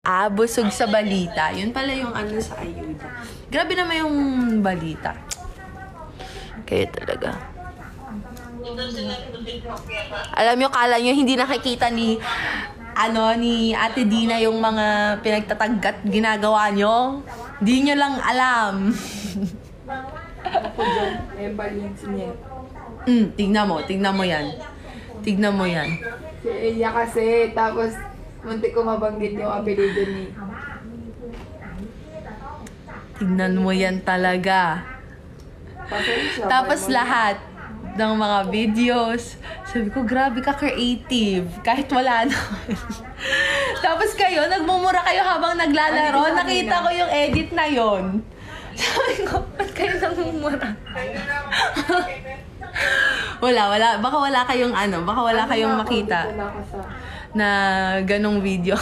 Busog sa balita. Yun pala yung ano sa ayuda. Grabe naman yung balita. Kaya talaga. Alam nyo, kala nyo hindi nakikita ni Ate Dina yung mga pinagtataggat ginagawa nyo. Hindi nyo lang alam. Ako dyan, may balance niya. Tignan mo yan. Tignan mo yan. Si Elia kasi, tapos muntik ko mabanggit yung apelido ni. Tignan mo yan talaga. Pasensya, Tapos lahat ng mga videos, sabi ko, grabe ka creative. Kahit wala naman. Tapos kayo, nagmumura kayo habang naglalaro. Nakita ko yung edit na yon. Sabi ko, ba't kayo nagmumura? Wala. Baka wala kayong makita na ganong video.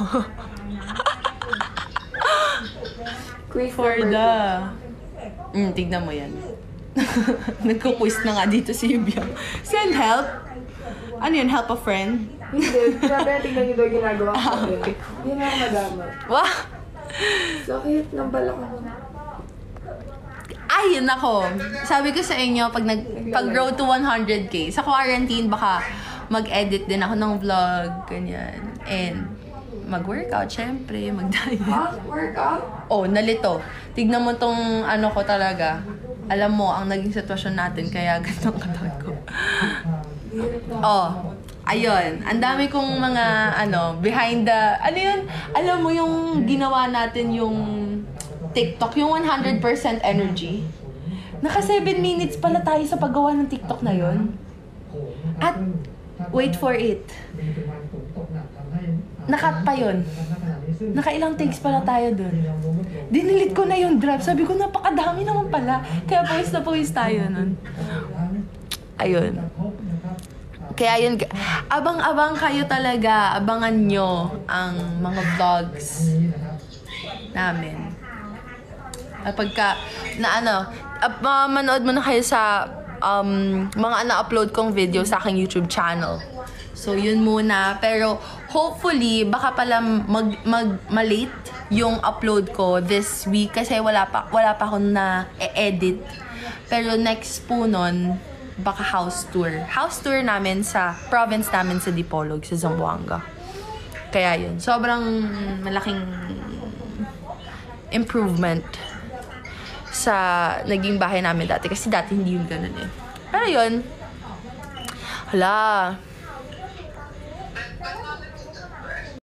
Quiz For the... tignan mo yan. Nagko-quiz na nga dito si Yubiang. Send help? Ano yun? Help a friend? Hindi, grabe tingnan nyo daw ginagawa ko. Okay. Hindi na ako madamay. Wah! Sakit ng balak ko. Ay, nako. Sabi ko sa inyo, pag grow to 100k, sa quarantine, baka mag-edit din ako ng vlog, ganyan. And mag-workout, syempre, mag-diet. Workout? Oh, nalito. Tignan mo tong ano ko talaga. Alam mo, ang naging sitwasyon natin, kaya ganitong katawan ko. Oh, ayun. Ang dami kong mga, behind the, yun? Alam mo yung ginawa natin yung TikTok, yung 100% energy. Naka 7 minutes pala tayo sa paggawa ng TikTok na yun. At, wait for it. Nakat pa yun. Nakailang takes pala tayo dun. Dinilit ko na yung drive. Sabi ko, napakadami naman pala. Kaya pawis tayo nun. Ayun. Kaya yun, abang-abang kayo talaga. Abangan nyo ang mga vlogs namin. Pagka, manood mo na kayo sa mga na-upload kong video sa aking YouTube channel. So, yun muna. Pero, hopefully, baka pala malate yung upload ko this week kasi wala pa akong na-edit. Pero next po nun, baka house tour. House tour namin sa province namin sa Dipolog, sa Zamboanga. Kaya yun. Sobrang malaking improvement sa naging bahay namin dati. Kasi dati hindi yun ganun eh. Pero yun, hala,